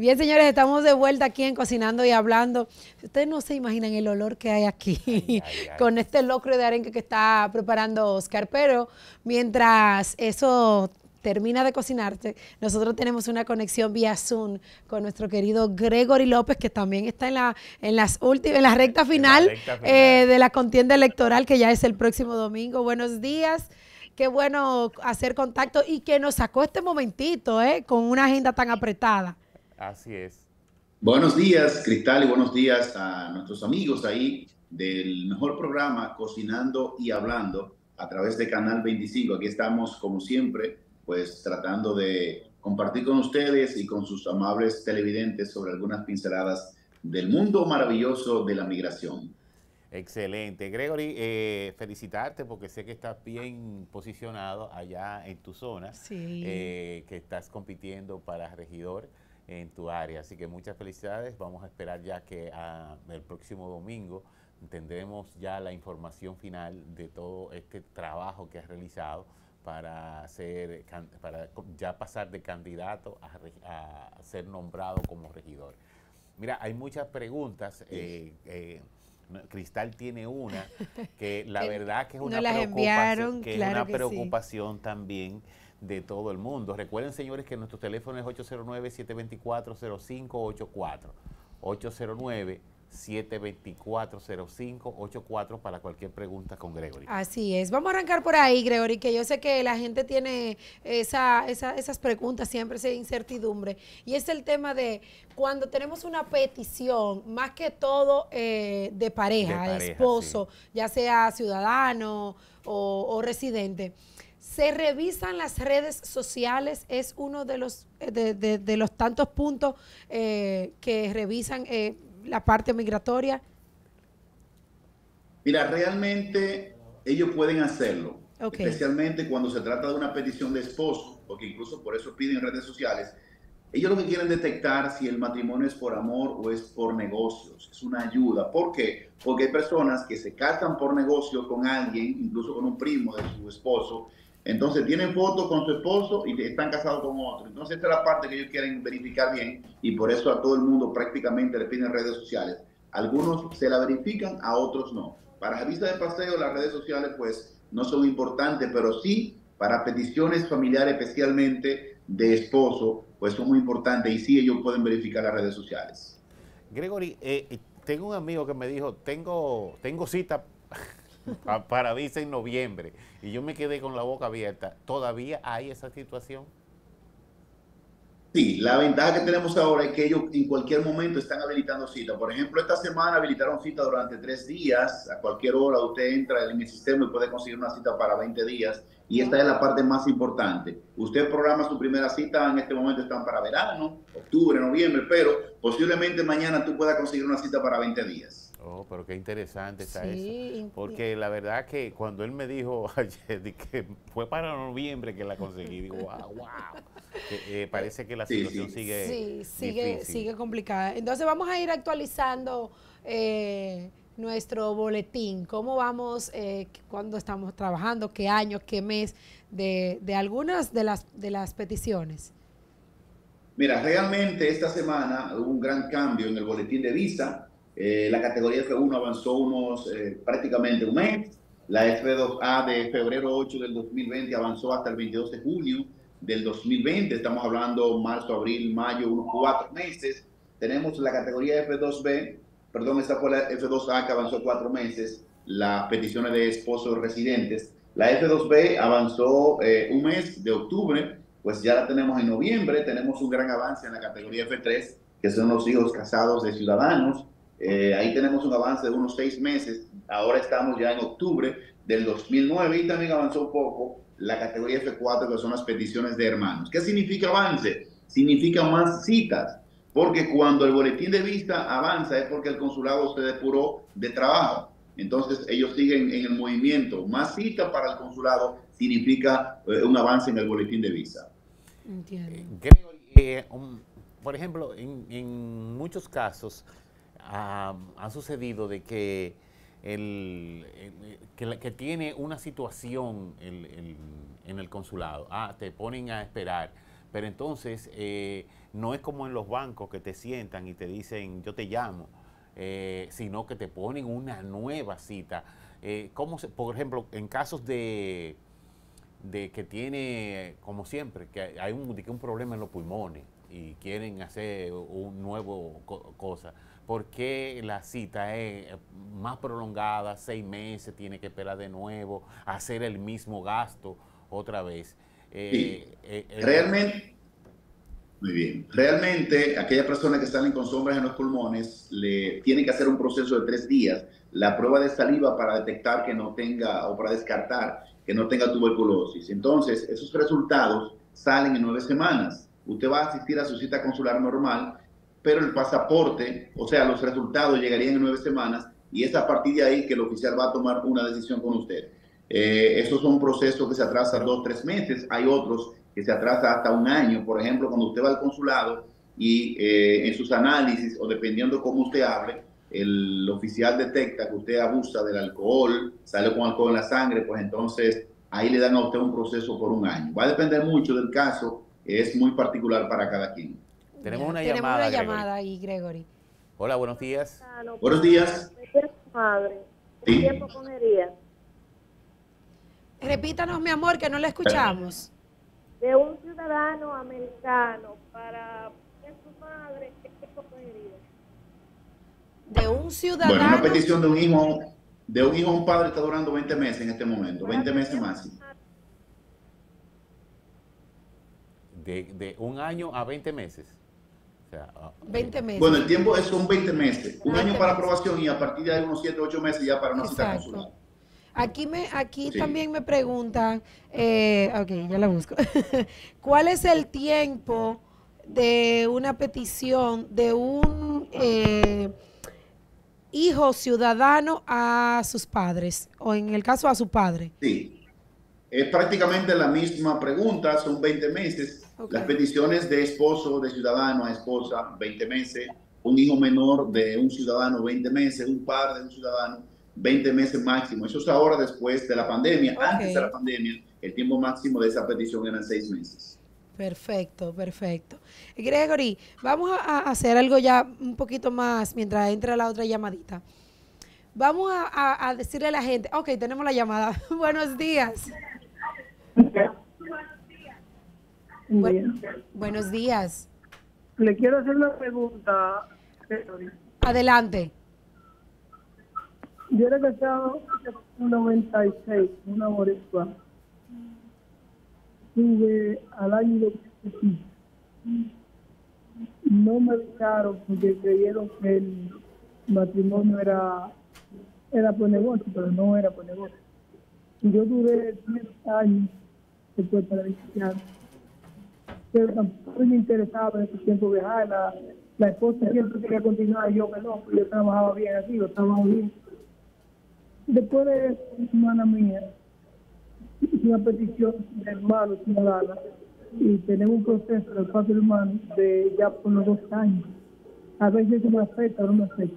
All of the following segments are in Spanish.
Bien, señores, estamos de vuelta aquí en Cocinando y Hablando. Ustedes no se imaginan el olor que hay aquí con este locro de arenque que está preparando Oscar, pero mientras eso termina de cocinarse, nosotros tenemos una conexión vía Zoom con nuestro querido Gregory López, que también está en la recta final, de la contienda electoral, que ya es el próximo domingo. Buenos días. Qué bueno hacer contacto y que nos sacó este momentito, con una agenda tan apretada. Así es. Buenos días, Cristal, y buenos días a nuestros amigos ahí del mejor programa Cocinando y Hablando a través de Canal 25. Aquí estamos, como siempre, pues tratando de compartir con ustedes y con sus amables televidentes sobre algunas pinceladas del mundo maravilloso de la migración. Excelente. Gregory, felicitarte porque sé que estás bien posicionado allá en tu zona, Sí. Que estás compitiendo para regidor en tu área. Así que muchas felicidades. Vamos a esperar ya que el próximo domingo tendremos ya la información final de todo este trabajo que has realizado para ya pasar de candidato a ser nombrado como regidor. Mira, hay muchas preguntas. Cristal tiene una que la verdad que es una preocupación, preocupación también de todo el mundo. Recuerden, señores, que nuestro teléfono es 809-724-0584. 809-724-0584 para cualquier pregunta con Gregory. Así es. Vamos a arrancar por ahí, Gregory, que yo sé que la gente tiene esas preguntas, siempre esa incertidumbre. Y es el tema de cuando tenemos una petición, más que todo de pareja, de esposo, sí, ya sea ciudadano o residente. Se revisan las redes sociales, es uno de los tantos puntos que revisan la parte migratoria. Mira, realmente ellos pueden hacerlo, especialmente cuando se trata de una petición de esposo, porque incluso por eso piden redes sociales. Ellos lo que quieren detectar si el matrimonio es por amor o es por negocios, es una ayuda. ¿Por qué? Porque hay personas que se casan por negocio con alguien, incluso con un primo de su esposo, entonces tienen fotos con su esposo y están casados con otro. Entonces esta es la parte que ellos quieren verificar bien y por eso a todo el mundo prácticamente le piden redes sociales. Algunos se la verifican, a otros no. Para revista de paseo las redes sociales pues no son importantes, pero sí para peticiones familiares, especialmente de esposo, pues son muy importantes y sí ellos pueden verificar las redes sociales. Gregory, tengo un amigo que me dijo, tengo cita para visa en noviembre, y yo me quedé con la boca abierta. ¿Todavía hay esa situación? Sí, la ventaja que tenemos ahora es que ellos en cualquier momento están habilitando cita. Por ejemplo, esta semana habilitaron cita durante 3 días. A cualquier hora usted entra en el sistema y puede conseguir una cita para 20 días. Y esta es la parte más importante. Usted programa su primera cita, en este momento están para verano, octubre, noviembre, pero posiblemente mañana tú puedas conseguir una cita para 20 días. Oh, pero qué interesante está eso. Porque la verdad que cuando él me dijo ayer que fue para noviembre que la conseguí, digo, wow. Parece que la situación sigue complicada. Entonces vamos a ir actualizando nuestro boletín. ¿Cómo vamos? ¿Cuándo estamos trabajando? ¿Qué año? ¿Qué mes? De algunas de las peticiones. Mira, realmente esta semana hubo un gran cambio en el boletín de visa. La categoría F1 avanzó prácticamente un mes. La F2A de febrero 8 del 2020 avanzó hasta el 22 de junio del 2020. Estamos hablando marzo, abril, mayo, unos 4 meses. Tenemos la categoría F2B, perdón, esta fue la F2A que avanzó 4 meses, las peticiones de esposos residentes. La F2B avanzó un mes de octubre, pues ya la tenemos en noviembre. Tenemos un gran avance en la categoría F3, que son los hijos casados de ciudadanos. Ahí tenemos un avance de unos 6 meses. Ahora estamos ya en octubre del 2009 y también avanzó un poco la categoría F4, que son las peticiones de hermanos. ¿Qué significa avance? Significa más citas, porque cuando el boletín de vista avanza es porque el consulado se depuró de trabajo. Entonces ellos siguen en el movimiento. Más citas para el consulado significa un avance en el boletín de visa. Entiendo. Por ejemplo, en muchos casos ha sucedido de que que tiene una situación en el consulado, te ponen a esperar, pero entonces no es como en los bancos que te sientan y te dicen, yo te llamo, sino que te ponen una nueva cita. Por ejemplo, en casos de que tiene, como siempre, que hay un problema en los pulmones y quieren hacer un nuevo cosa, ¿por qué la cita es más prolongada, 6 meses, tiene que esperar de nuevo, hacer el mismo gasto otra vez? Sí. Realmente, muy bien. Realmente, aquellas personas que salen con sombras en los pulmones le tienen que hacer un proceso de 3 días, la prueba de saliva para detectar que no tenga, o para descartar que no tenga tuberculosis. Entonces, esos resultados salen en 9 semanas. Usted va a asistir a su cita consular normal, pero el pasaporte, o sea, los resultados llegarían en 9 semanas y es a partir de ahí que el oficial va a tomar una decisión con usted. Esos son procesos que se atrasan 2, 3 meses. Hay otros que se atrasa hasta 1 año. Por ejemplo, cuando usted va al consulado y en sus análisis, o dependiendo cómo usted hable, el oficial detecta que usted abusa del alcohol, sale con alcohol en la sangre, pues entonces ahí le dan a usted un proceso por 1 año. Va a depender mucho del caso, es muy particular para cada quien. Tenemos una llamada ahí, Gregory. Hola, buenos días. Buenos días. Madre, ¿Sí? tiempo cogería Repítanos, mi amor, que no la escuchamos. de un ciudadano americano para su madre, ¿qué tiempo cogería? De un ciudadano. Bueno, una petición de un hijo a un padre está durando 20 meses en este momento, 20 meses máximo. De 1 año a 20 meses. O sea, 20 meses. Bueno, el tiempo son 20 meses. 1 año para aprobación y a partir de ahí unos 7 o 8 meses ya para una cita consular. Aquí Sí. también me preguntan, ok, ya la busco. ¿Cuál es el tiempo de una petición de un hijo ciudadano a sus padres, o en el caso a su padre? Sí, es prácticamente la misma pregunta, son 20 meses. Okay. Las peticiones de esposo, de ciudadano a esposa, 20 meses. Un hijo menor de un ciudadano, 20 meses. Un padre de un ciudadano, 20 meses máximo. Eso es ahora después de la pandemia. Okay. Antes de la pandemia, el tiempo máximo de esa petición eran 6 meses. Perfecto, perfecto. Gregory, vamos a hacer algo ya un poquito más mientras entra la otra llamadita. Vamos a decirle a la gente, ok, tenemos la llamada. Buenos días. Buenos días. Le quiero hacer una pregunta, Gregory. Adelante. Yo era casado en 96, una boricua. Tuve al año 2005. No me dejaron porque creyeron que el matrimonio era por negocio, pero no era por negocio. Y yo duré 10 años después para divorciar. Pero tampoco me interesaba en ese tiempo viajar. La esposa siempre quería continuar, yo que no, porque yo trabajaba bien aquí, yo trabajaba bien. Después de eso, una hermana mía hizo una petición de hermano ciudadana y tenemos un proceso del padre hermano de ya por los 2 años. A veces me afecta, no me afecta.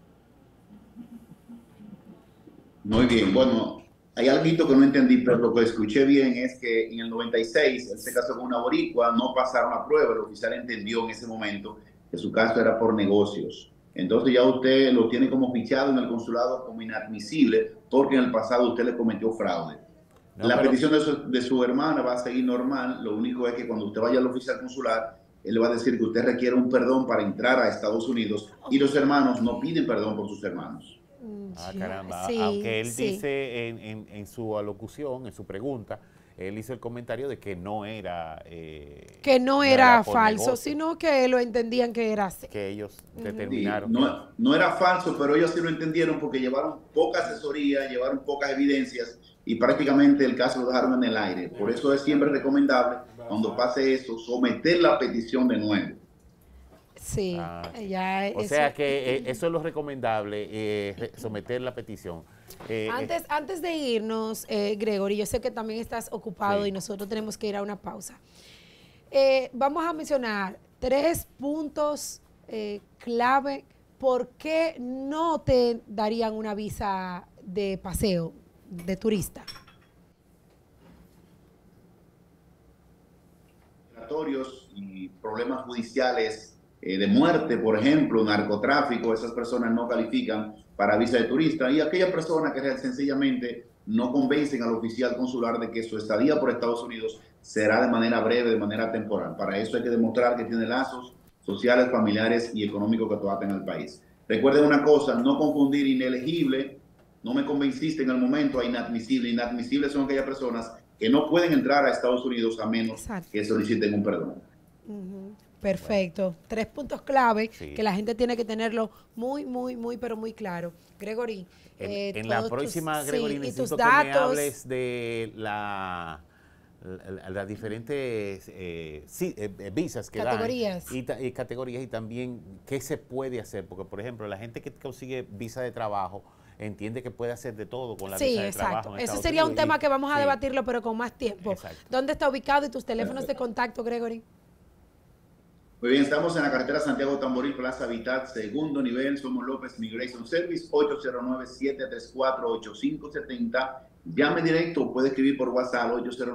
Muy bien, bueno, hay algo que no entendí, pero lo que escuché bien es que en el 96 él se casó con una boricua, no pasaron la prueba, el oficial entendió en ese momento que su caso era por negocios. Entonces ya usted lo tiene como fichado en el consulado como inadmisible porque en el pasado usted le cometió fraude. La petición de su hermana va a seguir normal, lo único es que cuando usted vaya al oficial consular, él le va a decir que usted requiere un perdón para entrar a Estados Unidos y los hermanos no piden perdón por sus hermanos. Caramba, Sí, aunque él sí. dice en su alocución, en su pregunta, él hizo el comentario de que no era Que no era por falso, negocio, sino que lo entendían que era así. que ellos Sí, determinaron. no era falso, pero ellos sí lo entendieron porque llevaron poca asesoría, llevaron pocas evidencias y prácticamente el caso lo dejaron en el aire. Por eso es siempre recomendable, cuando pase eso, someter la petición de nuevo. Sí, O sea que eso es lo recomendable, someter la petición. Antes de irnos, Gregory, yo sé que también estás ocupado Sí. y nosotros tenemos que ir a una pausa. Vamos a mencionar 3 puntos clave por qué no te darían una visa de paseo, de turista. Migratorios y y problemas judiciales de muerte, por ejemplo, narcotráfico, esas personas no califican para visa de turista, y aquellas personas que sencillamente no convencen al oficial consular de que su estadía por Estados Unidos será de manera breve, de manera temporal. Para eso hay que demostrar que tiene lazos sociales, familiares y económicos que atrapen al país. Recuerden una cosa, no confundir inelegible, no me convenciste en el momento, a inadmisible. Inadmisibles son aquellas personas que no pueden entrar a Estados Unidos a menos que soliciten un perdón. Perfecto. Bueno. 3 puntos clave que la gente tiene que tenerlo muy, pero muy claro. Gregory. En la próxima, Gregory, necesito que me hables de las diferentes visas que categorías. Dan y categorías, y también qué se puede hacer, porque por ejemplo la gente que consigue visa de trabajo entiende que puede hacer de todo con la visa de trabajo. Ese sería un tema que vamos a debatirlo, pero con más tiempo. ¿Dónde está ubicado y tus teléfonos de contacto, Gregory? Muy bien, estamos en la carretera Santiago Tamboril, Plaza Habitat, segundo nivel. Somos López Migration Service, 809-734-8570. Llame directo, puede escribir por WhatsApp,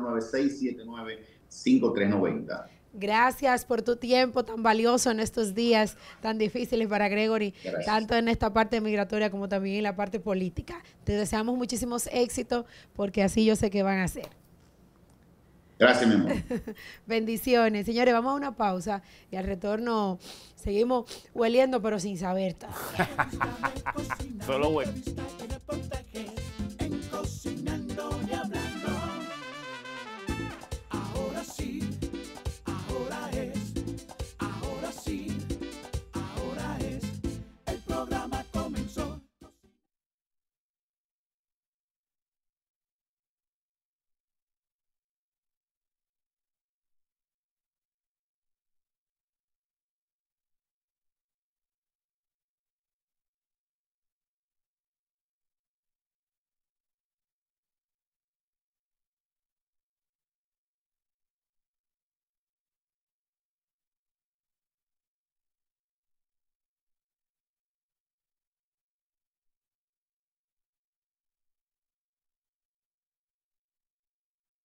809-679-5390. Gracias por tu tiempo tan valioso en estos días tan difíciles para Gregory, tanto en esta parte migratoria como también en la parte política. Te deseamos muchísimos éxitos, porque así yo sé que van a ser. Gracias, mi amor. Bendiciones. Señores, vamos a una pausa y al retorno seguimos hueliendo, pero sin saber. Solo bueno.